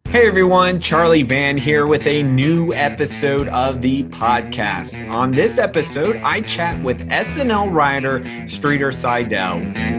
Hey everyone, Charlie Vann here with a new episode of the podcast. On this episode, I chat with SNL writer Streeter Seidell.